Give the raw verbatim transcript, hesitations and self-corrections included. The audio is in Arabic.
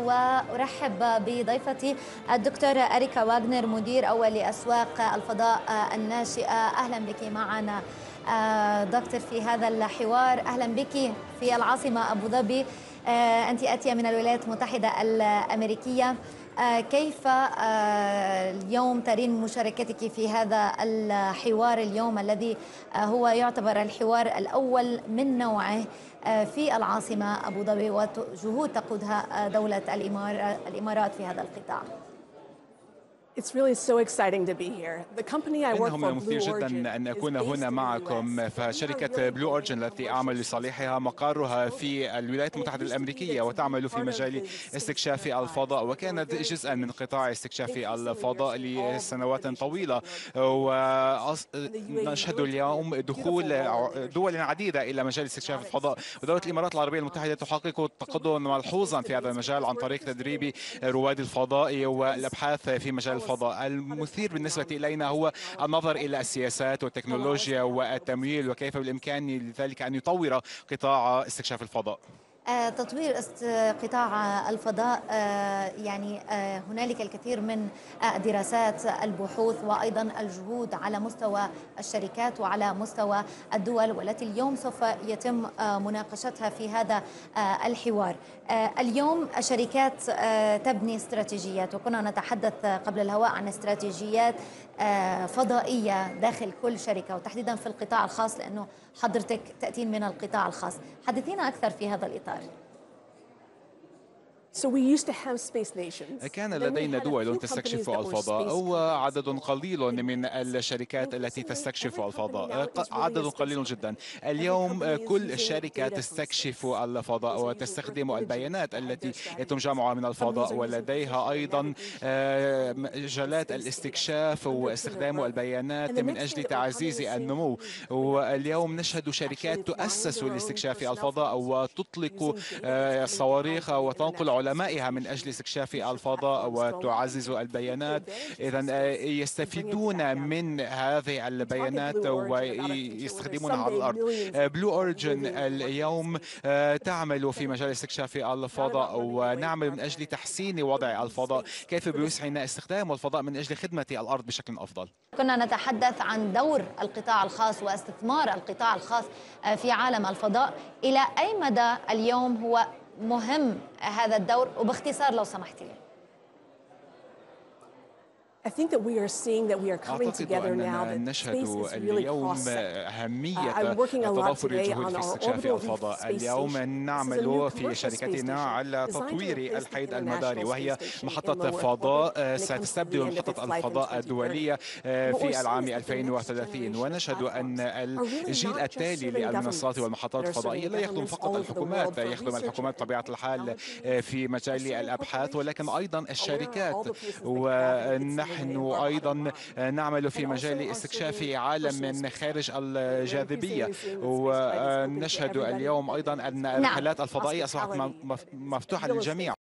وأرحب بضيفتي الدكتورة أريكا واغنر، مدير أول لأسواق الفضاء الناشئة. أهلا بك معنا دكتور في هذا الحوار. أهلا بك في العاصمة أبو ظبي. أنت آتية من الولايات المتحدة الأمريكية. كيف اليوم ترين مشاركتك في هذا الحوار اليوم الذي هو يعتبر الحوار الأول من نوعه في العاصمة أبو ظبي وجهود تقودها دولة الإمارات في هذا القطاع؟ It's really so exciting to be here. The company I work إنه for, من المثير Blue جدا Origin, أن is أكون based هنا in the معكم. U S. فشركة بلو أوريجن التي أعمل لصالحها مقرها في الولايات المتحدة الأمريكية وتعمل في مجال استكشاف الفضاء، وكانت جزءا من قطاع استكشاف الفضاء لسنوات طويلة. ونشهد اليوم دخول دول عديدة إلى مجال استكشاف الفضاء، ودولة الإمارات العربية المتحدة تحقق تقدما ملحوظا في هذا المجال عن طريق تدريب رواد الفضاء والأبحاث في مجال الفضاء. المثير بالنسبة إلينا هو النظر إلى السياسات والتكنولوجيا والتمويل وكيف بالإمكان لذلك أن يطور قطاع استكشاف الفضاء. تطوير قطاع الفضاء، يعني هنالك الكثير من الدراسات، البحوث، وأيضا الجهود على مستوى الشركات وعلى مستوى الدول، والتي اليوم سوف يتم مناقشتها في هذا الحوار. اليوم الشركات تبني استراتيجيات، وكنا نتحدث قبل الهواء عن استراتيجيات فضائية داخل كل شركة، وتحديدا في القطاع الخاص لأنه حضرتك تأتين من القطاع الخاص. حدثينا أكثر في هذا الإطار. So we used to have space nations. كان لدينا دول تستكشف الفضاء وعدد قليل من الشركات التي تستكشف الفضاء، عدد قليل جدا. اليوم كل شركة تستكشف الفضاء وتستخدم البيانات التي يتم جمعها من الفضاء، ولديها أيضا مجالات الاستكشاف واستخدام البيانات من أجل تعزيز النمو. واليوم نشهد شركات تؤسس لاستكشاف الفضاء وتطلق صواريخ وتنقل علمائها من أجل استكشاف الفضاء وتعزز البيانات. إذا يستفيدون من هذه البيانات ويستخدمونها على الأرض. بلو أوريجن اليوم تعمل في مجال استكشاف الفضاء، ونعمل من أجل تحسين وضع الفضاء، كيف بيسعنا استخدام الفضاء من أجل خدمة الأرض بشكل أفضل. كنا نتحدث عن دور القطاع الخاص واستثمار القطاع الخاص في عالم الفضاء. إلى أي مدى اليوم هو مهم هذا الدور، وباختصار لو سمحتي لي؟ أعتقد أننا نشهد اليوم أهمية تضافر الجهود في استكشاف الفضاء. اليوم نعمل في شركتنا على تطوير الحيد المداري، وهي محطة فضاء ستستبدل محطة الفضاء الدولية في العام ألفين وثلاثين. ونشهد أن الجيل التالي للمنصات والمحطات الفضائية لا يخدم فقط الحكومات، يخدم الحكومات بطبيعة الحال في مجال الأبحاث، ولكن أيضا الشركات. ونحن نحن أيضا نعمل في مجال استكشاف عالم من خارج الجاذبية، ونشهد اليوم أيضا أن الرحلات الفضائية أصبحت مفتوحة للجميع.